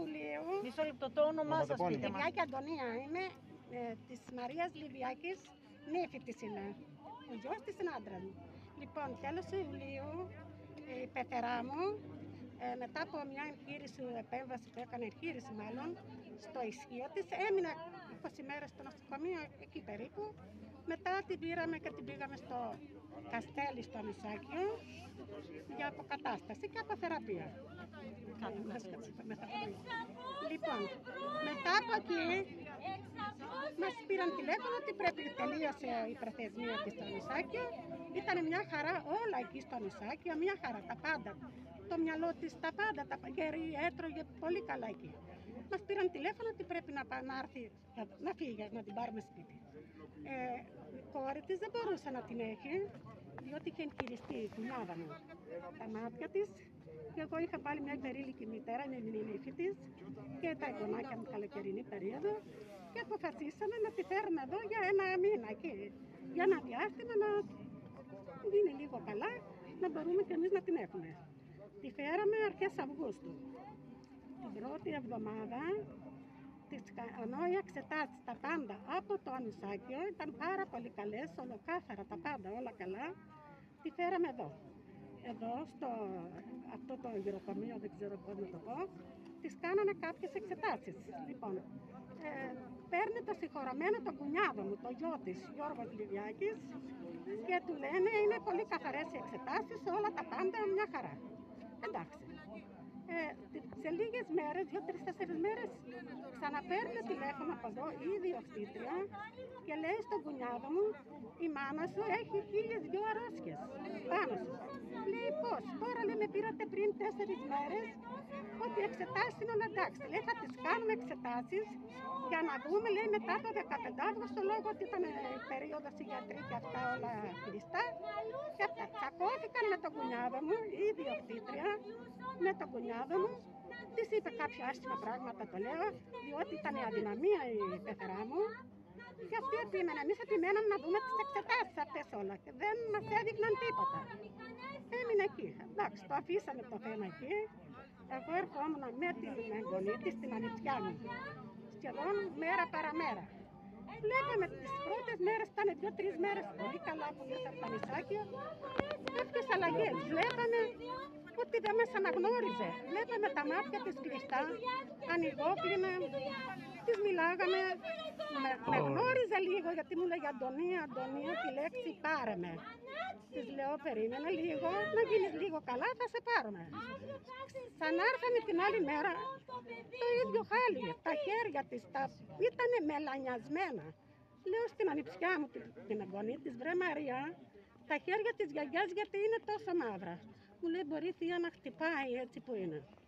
Ιουλίου. Μισό λεπτό, το όνομά σας πείτε μας. Λιβιάκη Αντωνία, είμαι της Μαρίας Λιβιάκης, νύφη της είναι. Ο γιος της είναι άντρας μου. Λοιπόν, τέλος Ιουλίου, η πεθερά μου, μετά από μια εγχείρηση, επέμβαση που έκανε, εγχείρηση μάλλον, στο ισχύο της, έμεινε 20 μέρες στο νοσοκομείο, εκεί περίπου. Μετά την πήραμε και την πήγαμε στο Καστέλι, στο Νησάκιο, για αποκατάσταση και αποθεραπεία. Λοιπόν, μετά από εκεί μας πήραν τηλέφωνο ότι τελείωσε η προθεσμία της στο Νησάκιο. Ήταν μια χαρά όλα εκεί στο Νησάκιο, μια χαρά, τα πάντα. Το μυαλό της, τα πάντα, τα γερή, έτρωγε πολύ καλά εκεί. Μας πήραν τηλέφωνο ότι πρέπει να φύγει, να την πάρουμε σπίτι. Η κόρη της δεν μπορούσε να την έχει, διότι είχε εγχειριστεί η κουνιάδα μου τα μάτια της. Και εγώ είχα πάλι μια υπερήλικη μητέρα, είναι η νύφη της, και τα εγγονάκια μου καλοκαιρινή περίοδο. Και αποφασίσαμε να τη φέρουμε εδώ για ένα μήνα εκεί, για ένα διάστημα να γίνει λίγο καλά, να μπορούμε κι εμείς να την έχουμε. Τη φέραμε αρχές Αυγούστου. Την πρώτη εβδομάδα, ενώ οι εξετάσεις τα πάντα από το Ανισάκιο ήταν πάρα πολύ καλές, ολοκάθαρα τα πάντα, όλα καλά, τη φέραμε εδώ. Εδώ, στο αυτό το γυροκομείο, δεν ξέρω πώς να το πω, της κάνανε κάποιες εξετάσεις. Λοιπόν, παίρνει το συγχωραμένο τον κουνιάδο μου, το γιο της, Γιώργος Λιβιάκης, και του λένε είναι πολύ καθαρές οι εξετάσεις, όλα τα πάντα μια χαρά. Εντάξει. Σε λίγες μέρες, 2-3-4 μέρες, ξαναπαίρνει τηλέφωνο από εδώ η ιδιοκτήτρια και λέει στον κουνιάδο μου, η μάνα σου έχει 1002 αρρώστιες πάνω σου. Λέει πώς, τώρα λέει με πήρατε πριν 4 μέρες ότι οι εξετάσεις είναι όλα εντάξει. Λέει θα τις κάνουμε εξετάσεις για να δούμε, λέει μετά το 15 Αύγουστο, λόγω ότι ήταν η περίοδος η γιατρή και αυτά όλα κλειστά. Και αυτά τσακώθηκαν με τον κουνιάδο μου, η ιδιοκτήτρια, με τον κουνιάδο μου. Της είπε κάποια άσχημα πράγματα, το λέω, διότι ήταν η αδυναμία η πεθερά μου. Και αυτή επίμενε. Εμείς επιμέναμε να δούμε τις εξετάσεις αυτές όλα και δεν μας έδειχναν τίποτα. Έμεινε εκεί. Εντάξει, το αφήσαμε το θέμα εκεί. Εγώ ερχόμουν με την εγγονή της, την ανιψιά μου, σχεδόν μέρα παραμέρα. Βλέπαμε τις πρώτες μέρες, ήταν 2-3 μέρες πολύ καλά που ήρθα από τα Νησάκια. Κάποιες αλλαγές. Βλέπαμε ότι δεν μας αναγνώριζε. Βλέπαμε τα μάτια της κλειστά, ανοιγόκλεινα, της μιλάγαμε. Με γνώριζε λίγο γιατί μου λέγε Αντωνία, Αντωνία, τη λέξη πάρε με. Της λέω περίμενε λίγο, να γίνεις λίγο καλά θα σε πάρουμε. Ξανάρθαμε την άλλη μέρα, το ίδιο χάλι, τα χέρια της ήταν μελανιασμένα. Λέω στην ανιψιά μου, την εγγονή της, βρε Μαρία, τα χέρια της γιαγιάς γιατί είναι τόσο μαύρα. Μου λέει μπορεί θεία να χτυπάει έτσι που είναι.